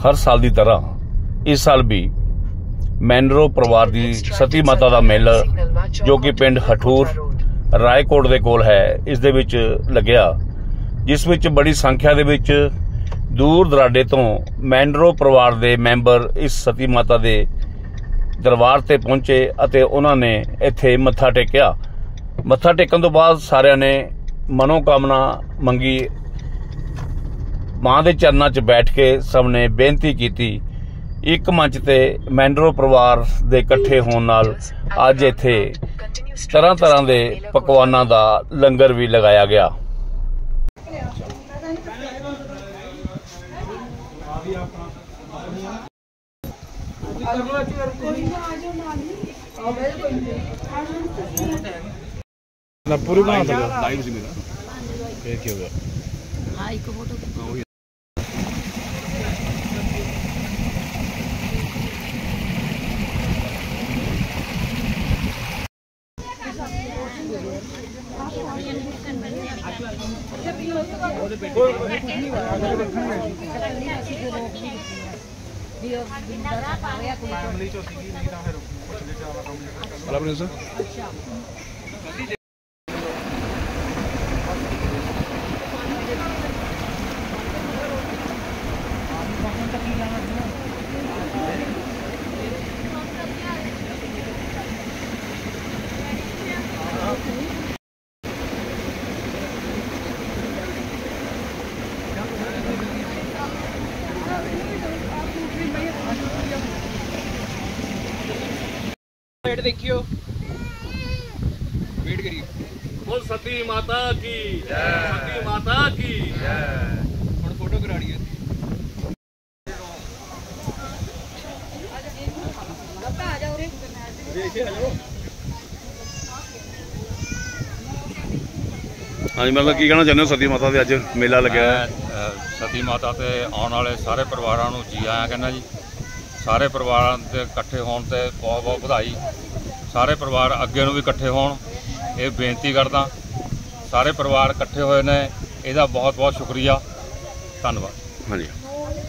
हर साल की तरह इस साल भी मैनरो परिवार की सती माता का मेला जो कि पिंड हठूर रायकोट के कोल है इस दे विच लग्या, जिस विच बड़ी संख्या दे विच दूर दराडे तो मैनरो परिवार के मैंबर इस सती माता के दरबार ते पहुंचे अते उन्होंने इत्थे मत्था टेकिया। मत्था टेकन तो बाद सारिਆਂ ने मनोकामना मंगी, मां के चरणों च बैठ के सबने बेनती की। एक मंच ते मैनरो परिवार दे इकट्ठे होने नाल अज इत्थे तरह तरह के पकवानां दा लंगर भी लगाया गया। पूरी बना दो लाइव सी मेरा फिर क्या हो गया। हां एक फोटो देखियो वेट करिए। बोल सती माता की जय, सती माता की जय। थोड़ा फोटो करा रही है। हाँ जी, मतलब की कहना चाहते हो सती माता के अज मेला लग्या है? सती माता ते आने वाले सारे परिवारों को जी आया कहना जी। सारे परिवार के इकट्ठे होने ते बहुत बहुत बधाई। सारे परिवार अगे भी इकट्ठे होण ये बेनती करदा। सारे परिवार इकट्ठे होए ने, इसदा बहुत बहुत शुक्रिया, धन्यवाद। हाँ जी,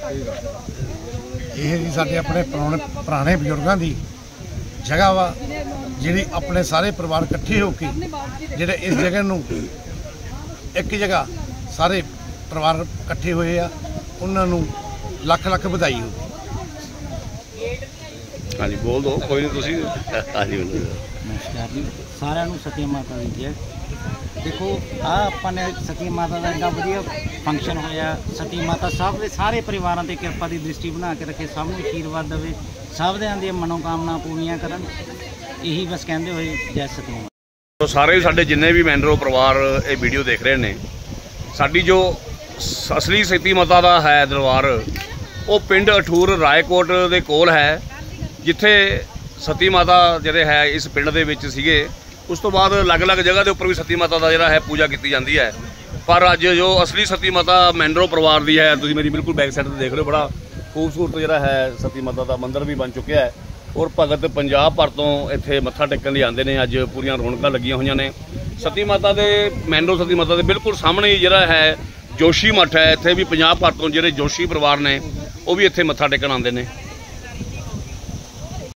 ये जी साडे अपने पुराने बजुर्गों की जगह वा जिहड़ी अपने सारे परिवार इकट्ठे होके जिहड़े इस जगह नूं एक जगह सारे परिवार इकट्ठे होए आ, उन्हां नूं लख लख बधाई हो। हाँ जी, बोल दो कोई नहीं तुसी। हाँ जी, नमस्कार जी सारिਆਂ ਨੂੰ सती माता दी जय। देखो अपने सती माता का एडा वधिया फंक्शन होया। सती माता सब के सारे परिवारों की कृपा की दृष्टि बना के रखे, सब को आशीर्वाद देवे, सब दी मनोकामना पूरियां करन, यही बस कहते हुए जय सती माता। तो सारे साडे जिन्ने भी मैनरो परिवार ये वीडियो देख रहे हैं, साडी जो असली सती माता का है दरबार वो पिंड हठूर रायकोट के कोल है, जिथे सती माता जिहड़े है इस पिंड दे विच सीगे। उस तो बाद अलग अलग जगह के उपर भी सती माता का जिहड़ा है पूजा की जाती है। पर अज जो असली सती माता मैनरो परिवार की है, तुसीं मेरी बिल्कुल बैक साइड देख रहे हो, बड़ा खूबसूरत जिहड़ा है सती माता का मंदिर भी बन चुका है। और भगत पंजाब भर तो इत्थे मत्था टेकन लई आंदे ने। अज पूरियां रौनकां लगियां होईयां ने। सती माता के मैनरो सती माता के बिल्कुल सामने ही जिहड़ा है जोशी मठ है, इत्थे भी पंजाब भर तो जिहड़े जोशी परिवार ने वो भी इत्थे मत्था टेकन आंदे ने।